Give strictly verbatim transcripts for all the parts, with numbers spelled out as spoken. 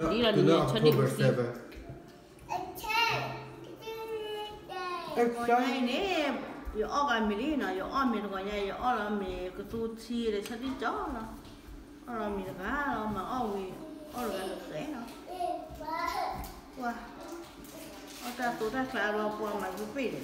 Đi là đi cho đi một xí. Cái này giờ ở cái mình nè, giờ ở mình cái này giờ ở là mình cái tu chi để cho đi chó nó, ở là mình cái mà ở mình ở là được thế nó. Wow, ở ta tu ta phải vào qua mà cứ bị.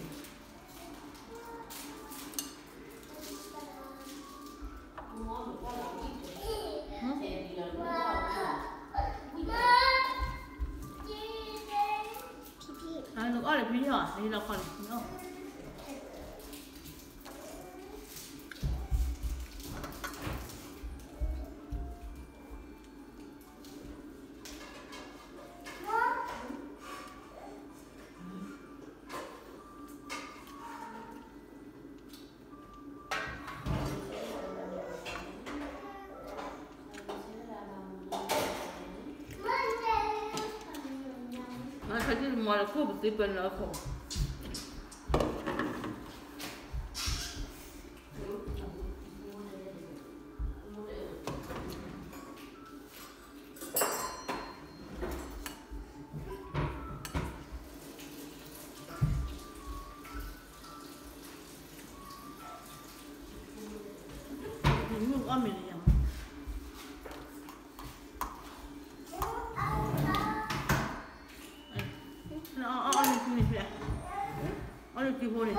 À, nó gọi là gì hả? Đây là còn nữa. Mà thấy cái mồi là khô một tí bên nữa không? Mình ăn mình nhỉ? Nó ăn được gì vậy? Ăn được gì vậy?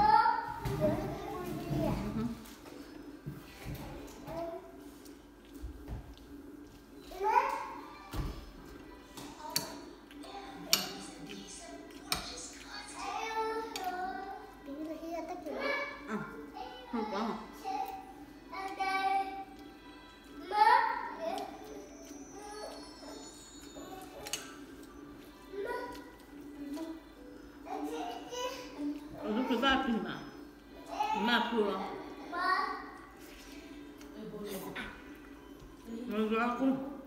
Không quá hả? Itu kita pina, ma pula. Mai aku,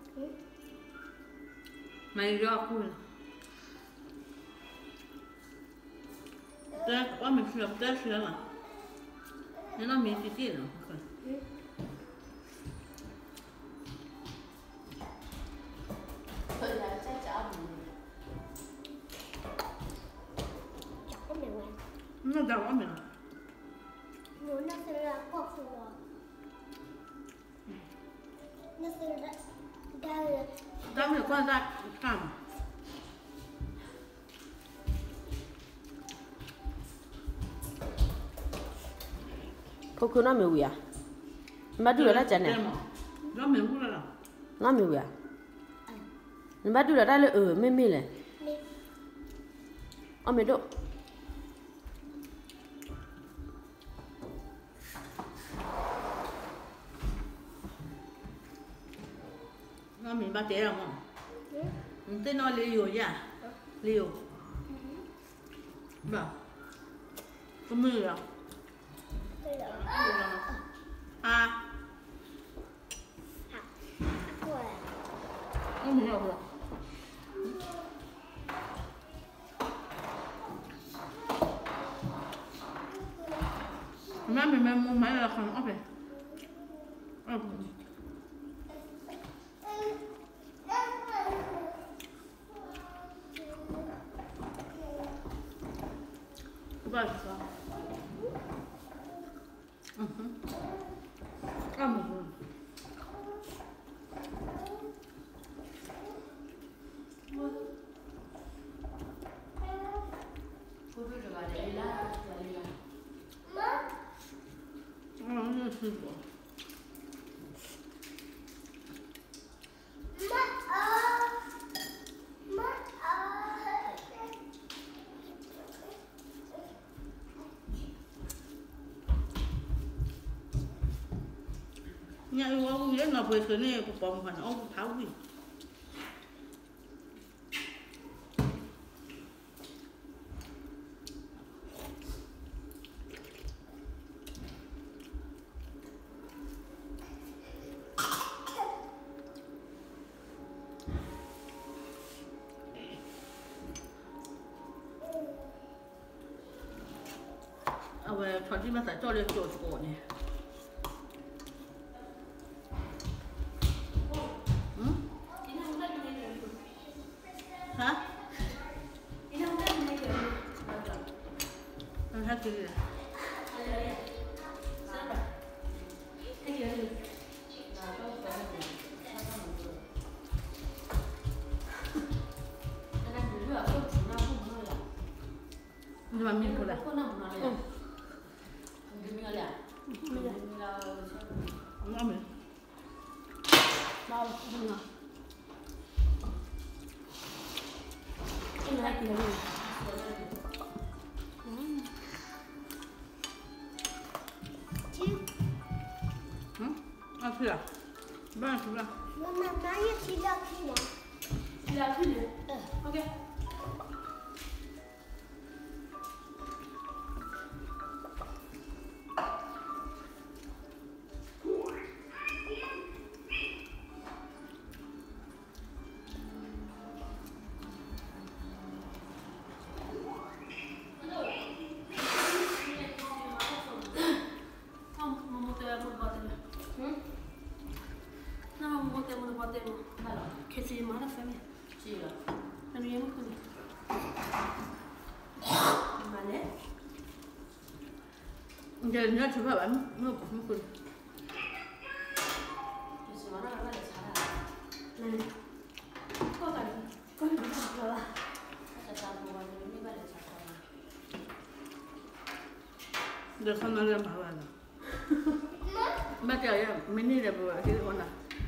mai aku. Tak, apa mesti apa tak sih lah. Ni nak mesti tiada. Nó đau lắm mình. Nó nó sẽ là cọc rồi. Nó sẽ là đau rồi. Đau thì qua ra cầm. Cô cứ nói mèo à? Mà đưa ra chân này. Nó mèo cũng là. Nó mèo à? Mà đưa ra là ở mê mê này. Ở mê độ. Nó mình bắt té không? Ừ. Tên nó liều vậy? Liều. Vâng. Có mưa à? À. Không hiểu được. Mà mình mình mua máy là không ốp này. Ốp. Vâng. Ừ. Ăn một lần. Cô biết được là để lá, là đi làm. Nó nó sư phụ. Nhà ông ấy là về cái này của bông hoàn ông tháo gì? À về thằng chị mà phải cho lên chỗ cổ này. 그래. Nhưng mà mình cũng là ngon mình Bao không ngờ. Cái này thì là gì? 아, 그래. 뭐야, 그래. Mama, 많이 지각이나. Là cái gì? Ok. 이제 내가 주봐 안 먹어 먹고. 내 손을 봐봐. 맞아요. 미니를 뭐 이렇게 오나.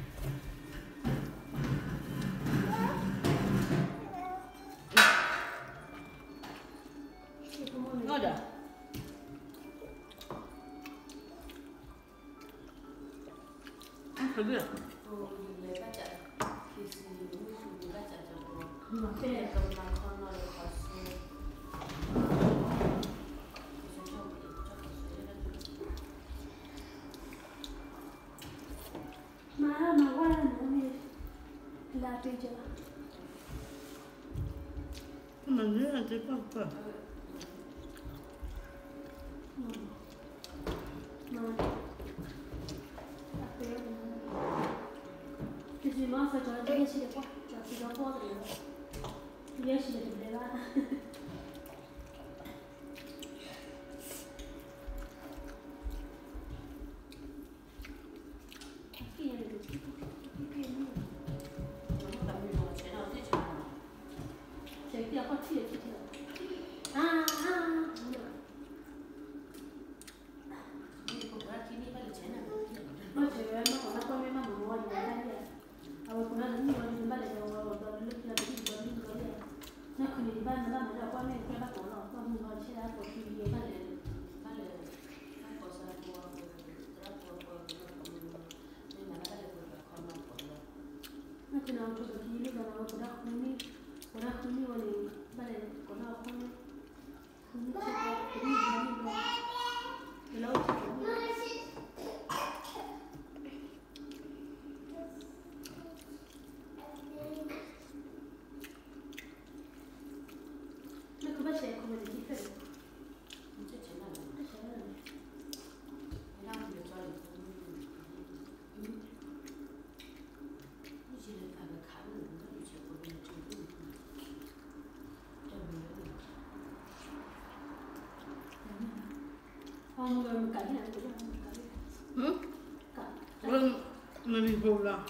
맞아. 그래. Má mà qua là nữa thì là tùy chưa? mình nhớ là chỉ có cái Cái gì mà phải cho cái gì quá, cho cái đó quá rồi. Cái gì để để ra. 응? 그럼 너희 몰라.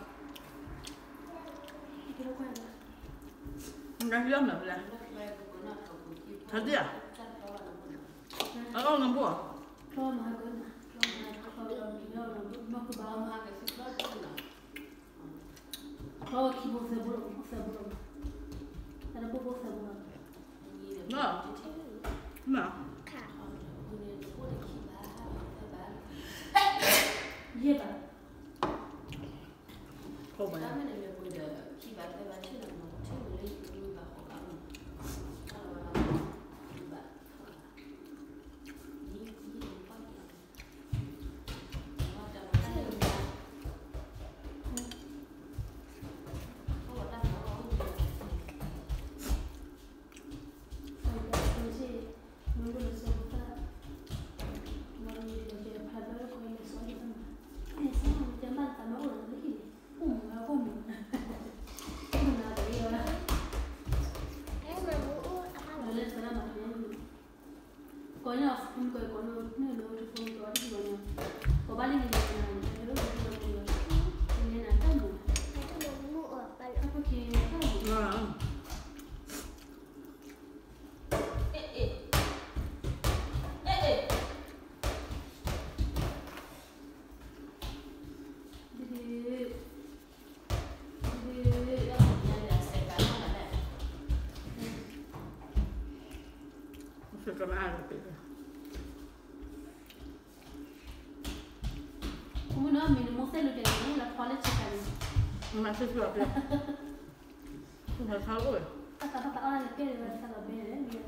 나 이런 거 몰라. 자기야. 아, 너 뭐? 나. 나. Iya tak? Kau banyak. Bueno, un poco con no no no te pongo a ti bueno. O vale ni nada, pero no te pongo. Ni nada tanto. Porque No. Eh eh. Eh eh. Se tornare come no, mi non sei lo che non la quale c'è che ma se proprio come fa lui sta sta ora il piede deve stare bene, eh.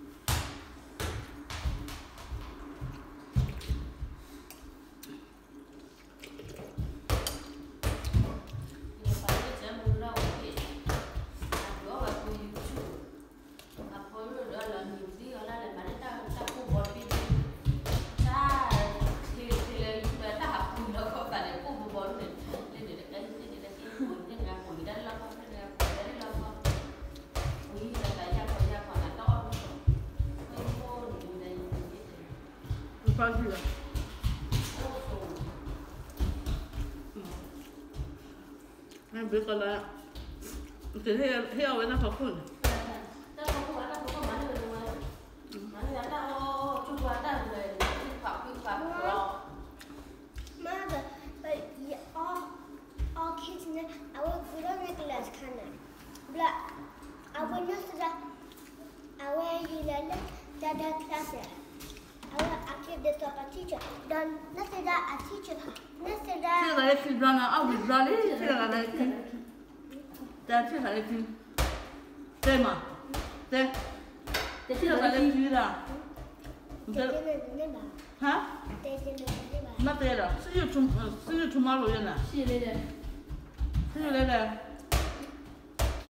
facile em biết còn là cái heo heo với nó khó khăn Mother, but yeah, all all kids in there, I will we don't recognize Kana. But I will not say that I will you learn that that class. I will actually the top a teacher. Don't not say that a teacher. Not say thế that. là cái ra là ao bị ra đi thế là cái thế thế là cái thế mà thế thế là cái gì đó They didn't remember. hả They didn't remember. nó thế là sử dụng sử dụng máy luyện à Sì, vede. sử dụng đây